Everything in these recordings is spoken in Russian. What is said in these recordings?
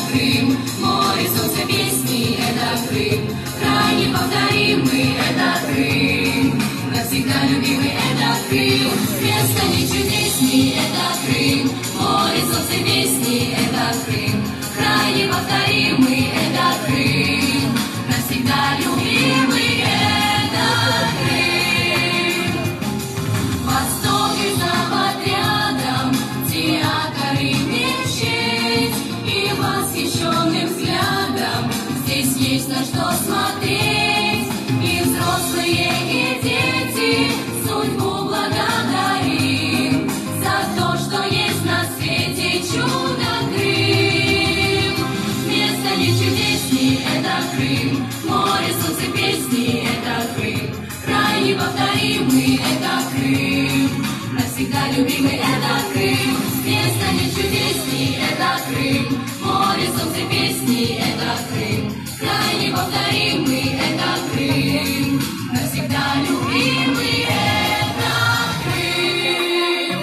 Крым, море, солнце, песни, это Крым, крайне повторимый, это Крым, навсегда любимый, это Крым, место не чудесней, это Крым, море, солнце, песни, это Крым, крайне повторимый, это Крым, навсегда любимый, это Крым. Восток и запад рядом, театр и мечеть, и восхищенным взглядом здесь есть на что смотреть, и взрослые, и дети судьбу благодарим за то, что есть на свете чудо Крым. Место не чудесней, это Крым, море, солнце, песни, это Крым, край неповторимый, это Крым, навсегда любимый, это Крым, место не чудесней, это Крым, море, солнце, песни, это Крым, край неповторимый, это Крым, навсегда любимый, это Крым.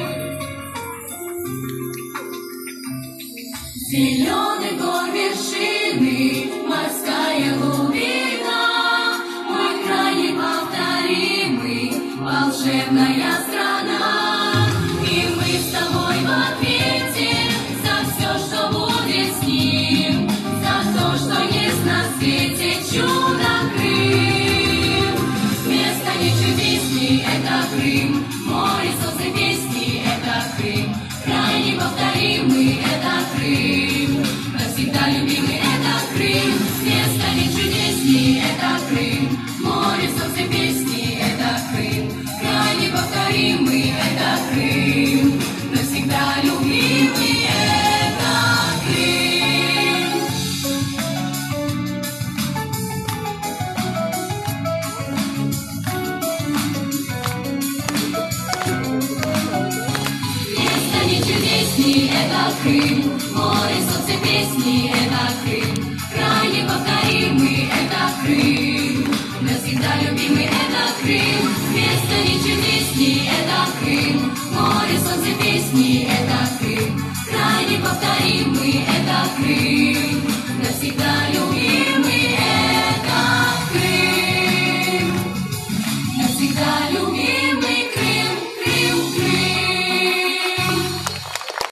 Зеленый гор вершины, морская глубина, мой край неповторимый, волшебная страна. И мы с тобой в ответе за все, что будет с ним, за то, что есть на свете чудо Крым. Место не чудесней, это Крым, море, солнце, песни, это Крым, край неповторимый, это Крым, навсегда любимый, это Крым. Место не чудесней, это Крым, море, солнце, песни, это Крым, край неповторимый, это Крым, навсегда любимый, это Крым. Место не чудесней, это Крым, море, солнце, песни, это Крым, край неповторимый, это Крым, навсегда любимый, это Крым. Место не чудесней, это Крым, море, солнце, песни, это Крым, край неповторимый, это Крым.